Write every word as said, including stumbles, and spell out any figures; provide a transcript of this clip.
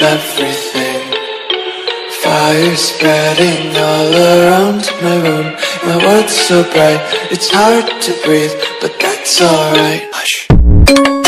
everything. Fire spreading all around my room. My world's so bright, it's hard to breathe, but that's alright. Hush.